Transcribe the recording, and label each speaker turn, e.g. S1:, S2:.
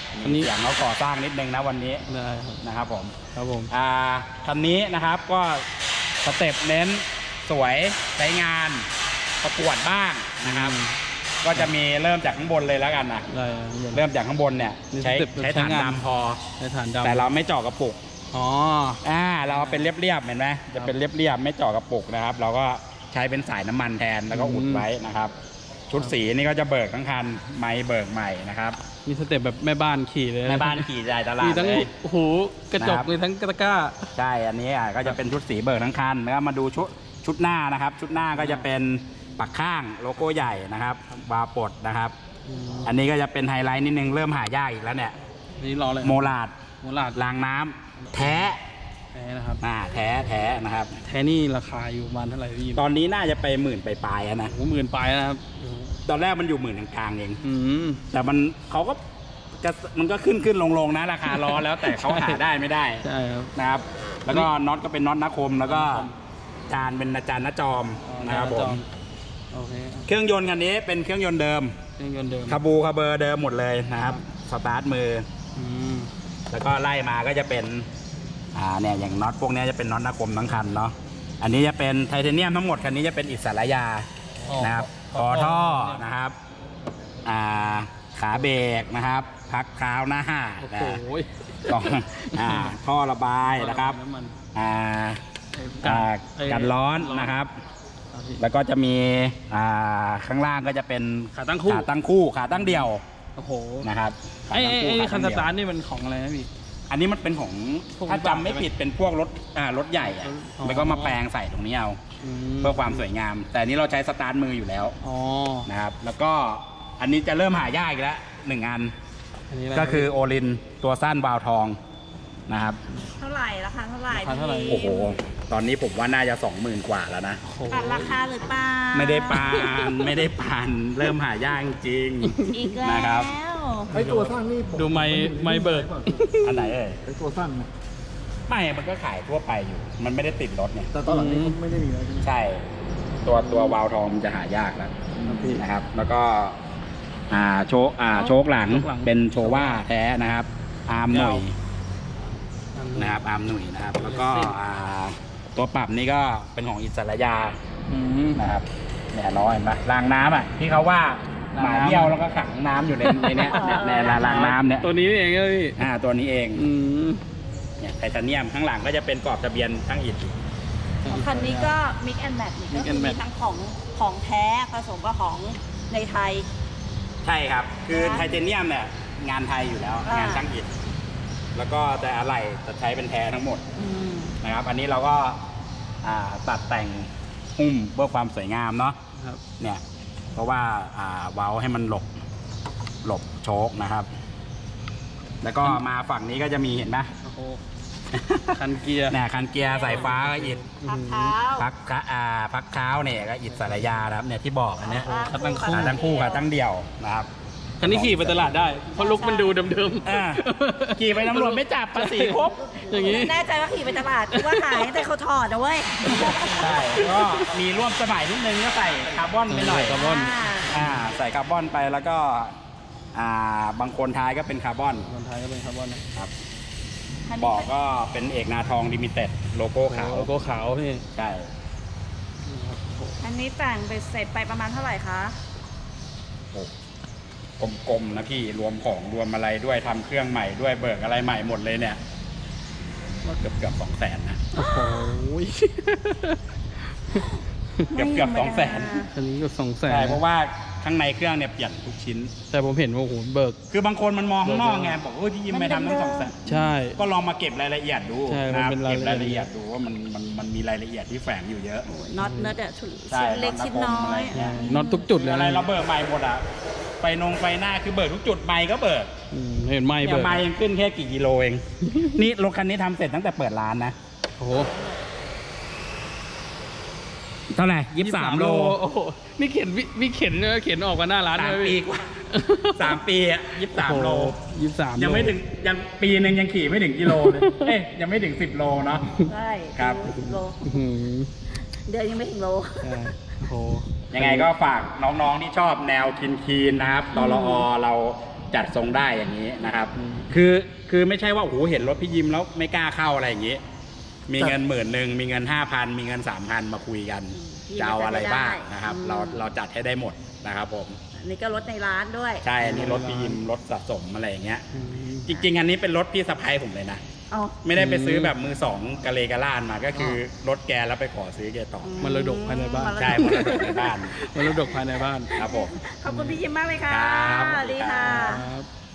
S1: มีเสียงเขาก่อสร้างนิดนึงนะวันนี้นะครับผมคันนี้นะครับก็สเต็ปเน้นสวยใช้งานประกวดบ้างนะครับก็จะมีเริ่มจากข้างบนเลยแล้วกันนะเริ่มจากข้างบนเนี่ยใช้ฐานดำพอแต่เราไม่เจาะกระปุกเราเป็นเรียบๆเห็นไหมจะเป็นเรียบๆไม่เจาะกระปุกนะครับเราก็ใช้เป็นสายน้ำมันแทนแล้วก็อุดไว้นะครับชุดสีนี่ก็จะเบิกทั้งคันไม้เบิกใหม่นะครับ
S2: มีสเต็ปแบบแม่บ้านขี่เลย
S1: แม่บ้านขี่ใจตลาด
S2: มีทั้งหูกระจกมีทั้งตะกร้า
S1: ใช่อันนี้ก็จะเป็นชุดสีเบิกทั้งคันแล้วก็มาดูชุดหน้านะครับชุดหน้าก็จะเป็นปักข้างโลโก้ใหญ่นะครับวาล์วปลดนะครับอันนี้ก็จะเป็นไฮไลท์นิดนึงเริ่มหายากอีกแล้วเนี่ย
S2: นี่รอเลย
S1: โมลาดรางน้ำแท้
S2: นะครับ
S1: แท้นะครับ
S2: แท้นี่ราคาอยู่ประมาณเท่าไหร่พี่
S1: ตอนนี้น่าจะไป10,000ปลายๆนะ
S2: 10,000ปลายนะครับ
S1: ตอนแรกมันอยู่10,000กลางๆเองแต่เขาก็มันก็ขึ้นลงนะราคาล้อแล้วแต่เขาหาได้ไม่ได้
S2: ใช่ครับ
S1: นะครับแล้วก็น็อตก็เป็นน็อตนาคมแล้วก็จานเป็นจานนาจอมนะครับผมเครื่องยนต์คันนี้เป็นเครื่องยนต์เดิมคาบูคาเบอร์เดิมหมดเลยนะครับสตาร์ทมือแล้วก็ไล่มาก็จะเป็นเนี่ยอย่างน็อตพวกนี้จะเป็นน็อตนาคมทั้งคันเนาะอันนี้จะเป็นไทเทเนียมทั้งหมดคันนี้จะเป็นอิสระยานะครับคอท่อนะครับขาเบรกนะครับพักเท้าหน้ากล่องท่อระบายนะครับกันร้อนนะครับแล้วก็จะมีข้างล่างก็จะเป็น
S2: ขาตั้งคู่
S1: ขาตั้งเดี่ยวนะครับ
S2: ไอ้คันสตาร์ทนี่มันของอะไรนะพี่
S1: อันนี้มันเป็นของถ้าจำไม่ผิดเป็นพวกรถใหญ่แล้วก็มาแปลงใส่ตรงนี้เอาเพื่อความสวยงามแต่นี้เราใช้สตาร์ทมืออยู่แล้วนะครับแล้วก็อันนี้จะเริ่มหายากอีกแล้ว1 อันก็คือโอลินตัวสั้นวาล์วทองนะครับ
S3: เท่าไหร่ราคาเท่าไหร่
S1: โอ้โหตอนนี้ผมว่าน่าจะ20,000 กว่าแล้วนะ
S3: ตัดราคาหรือเปล่า
S1: ไม่ได้ปานเริ่มหายากจริง
S3: อีกแล้ว
S1: นะครับ
S4: ไอตัวสั้นนี่
S2: ดูไม่เบิร์ด
S1: อันไหน
S4: ไอตัวสั้น
S1: ไม่มันก็ขายทั่วไปอยู่มันไม่ได้ติดรถเนี่ย
S4: แต่ตอนหลังนี้ไม่ได้มีแล้ว
S1: ใช่ตัววาล์วทองมันจะหายากแล้วนะครับแล้วก็โชคหลังเป็นโชว่าแท้นะครับอาร์มหน่วยนะครับอาร์มหน่วยนะครับแล้วก็ตัวปรับนี่ก็เป็นของอิสระยานะครับเนี่ยน้อยมารางน้ำที่เขาว่าหมาเยี่ยวแล้วก็ขังน้ำอยู่ในเนี้ยในรางน้ำเนี่ย
S2: ตัวนี้เองเลยพี่
S1: ตัวนี้เองเนี่ยไทเทเนียมข้างหลังก็จะเป็นกรอบทะเบียนทั้งอิฐ
S3: คันนี้ก็มิกแอนด์แมทก็คือมีทั้งของแท้ผสมกับของในไทย
S1: ใช่ครับคือไทเทเนียมเนี่ยงานไทยอยู่แล้วงานช่างอิฐแล้วก็แต่อะไหล่จะใช้เป็นแท้ทั้งหมดนะครับอันนี้เราก็ตัดแต่งหุ้มเพื่อความสวยงามเนาะเนี่ยเพราะว่าเว้าให้มันหลบโชคนะครับแล้วก็มาฝั่งนี้ก็จะมีเห็นไหม
S2: คันเกียร์
S1: เนี่ยคันเกียร์สายฟ้าก็อิฐพักเท้าเนี่ยก็อิฐสารยาครับเนี่ยที่บอกอันนี้ตั้งคู่ค่ะตั้งเดี่ยวนะครับ
S2: คันนี้ขี่ไปตลาดได้เพราะลุกมันดูเดิม
S1: ขี่ไปตำรวจไม่จับภาษีครบ
S2: อย่างนี้
S3: แน่ใจว่าขี่ไปตลาดว่าหายแต่เขาถอดนะเว้ย
S1: ใช่ก็มีร่วมสมัยนิดนึงก็ใส่คาร์บอนไปหน่อย
S2: คาร์บอน
S1: ใส่คาร์บอนไปแล้วก็บางคนท้ายก็เป็นคาร์บอน
S2: นะครับ
S1: บอกก็เป็นเอกนาทองลิมิเต็ดโลโก้ขาว
S2: พี่
S1: ใช่
S3: อันนี้แต่งไปเสร็จไปประมาณเท่าไหร่คะ
S1: กลมๆนะพี่รวมของรวมอะไรด้วยทำเครื่องใหม่ด้วยเบิกอะไรใหม่หมดเลยเนี่ยว่าเกือบ200,000นะ
S2: โอ้โห
S1: เกือบ200,000
S2: คันนี้ก็200,000
S1: ใช่เพราะว่าข้างในเครื่องเนี่ยเปลี่ยนทุกชิ้น
S2: แต่ผมเห็นว่าโอ้โหเบิก
S1: คือบางคนมันมองข้างนอกไงบอกพี่ยิ้มไปทำทั้ง200,000
S2: ใช่
S1: ก็ลองมาเก็บรายละเอียดดูนะเก็บรายละเอียดดูว่ามันมีรายละเอียดที่แฝงอยู่เยอะ
S3: น็อตชิ้นเล็กชิ้นน้อย
S2: น็อตทุกจุดเลย
S1: อะไรเราเบิกใหม่หมดไฟหน้าคือเบิกทุกจุดไมค์ก็เบิก
S2: เห็นไมค์
S1: ยังขึ้นแค่กี่กิโลเองนี่รถคันนี้ทำเสร็จตั้งแต่เปิดร้านนะ
S2: โอ้โห
S1: เท่าไหร่23 โล
S2: โอ้โหนี่เขียนออกมาหน้าร้าน
S1: 3 ปีกว่า3 ปี23 โล
S2: 23
S1: ยังไม่ถึงยังปีนึงยังขี่ไม่ถึงกิโลเลยยังไม่ถึง10 โลเนาะ
S3: ใช่
S1: ครับ
S3: โลเดี๋ยวยังไม่ถึงโล
S1: ยังไงก็ฝากน้องๆที่ชอบแนวคีนนะครับตลอเราจัดทรงได้อย่างนี้นะครับคือไม่ใช่ว่าโอ้โหเห็นรถพี่ยิมแล้วไม่กล้าเข้าอะไรอย่างนี้มีเงิน10,000มีเงิน 5,000 มีเงิน 3,000 มาคุยกันจะเอาอะไรบ้างนะครับเราจัดให้ได้หมดนะครับผม
S3: นี่ก็รถในร้านด้วย
S1: ใช่นี่รถพี่ยิมรถสะสมอะไรอย่างเงี้ยจริงๆอันนี้เป็นรถพี่สะใภ้ผมเลยนะไม่ได้ไปซื้อแบบมือสองกะเลกะล่านมาก็คือรถแกแล้วไปขอซื้อแกต่อ
S2: มันระดกภายในบ้าน
S1: ใช่มันระดกในบ้าน
S2: มันระดกภายในบ้าน
S1: ครับผม
S3: ขอบคุณพี่ยิมมากเลยค่ะสวัสดีค่ะ